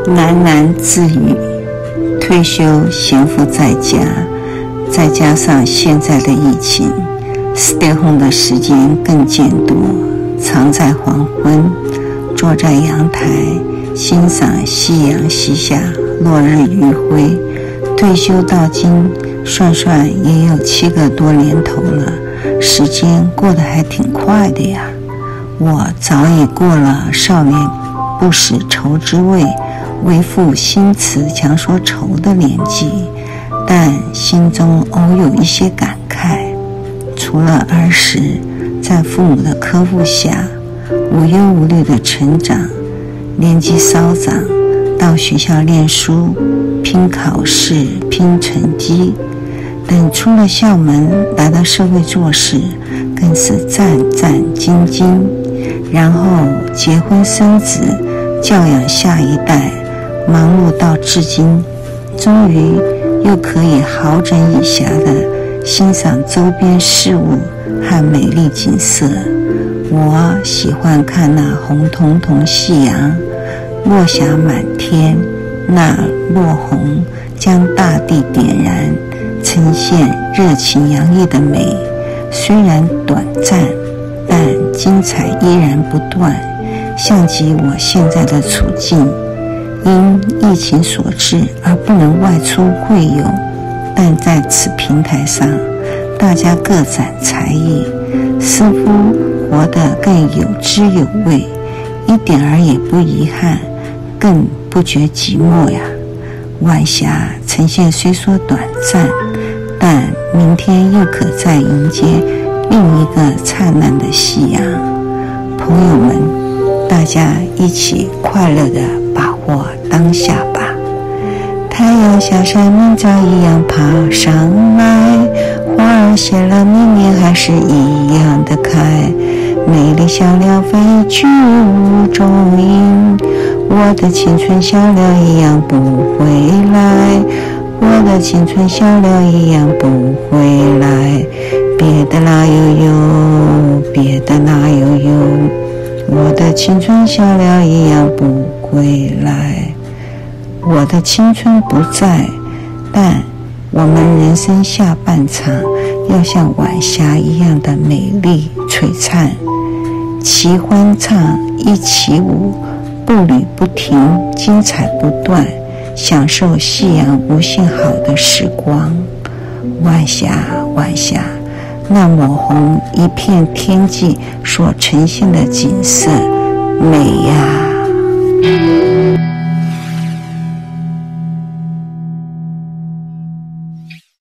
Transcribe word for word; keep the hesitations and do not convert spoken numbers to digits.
喃喃自语。退休闲赋在家，再加上现在的疫情 stay home 的时间更见多，常在黄昏坐在阳台欣赏夕阳西下，落日余晖。退休到今算算也有七个多年头了，时间过得还挺快的呀。我早已过了少年不识愁滋味，为赋新词强说愁的年纪，但心中偶有一些感慨。除了儿时在父母的呵护下无忧无虑的成长，年纪稍长到学校念书，拼考试拼成绩，等出了校门来到社会做事，更是战战兢兢，然后结婚生子，教养下一代，忙碌到至今，终于又可以好整以暇地欣赏周边事物和美丽景色。我喜欢看那红彤彤夕阳落霞满天，那落红将大地点燃，呈现热情洋溢的美。虽然短暂，但精彩依然不断，像极我现在的处境。因疫情所致而不能外出会友，但在此平台上，大家各展才艺，似乎活得更有滋有味，一点儿也不遗憾，更不觉寂寞呀。晚霞呈现虽说短暂，但明天又可再迎接另一个灿烂的夕阳。朋友们，大家一起快乐地把握当下吧。太阳下山，明早一样爬上来，花儿谢了，明年还是一样的开，美丽小鸟飞去无踪影，我的青春小鸟一样不回来，我的青春小鸟一样不回来，别的哪有有，别的哪有有，我的青春小鸟一样不归来。我的青春不在，但我们人生下半场要像晚霞一样的美丽璀璨，齐欢唱，一起舞，步履不停，精彩不断，享受夕阳无限好的时光。晚霞，晚霞，那抹红一片天际所呈现的景色，美呀！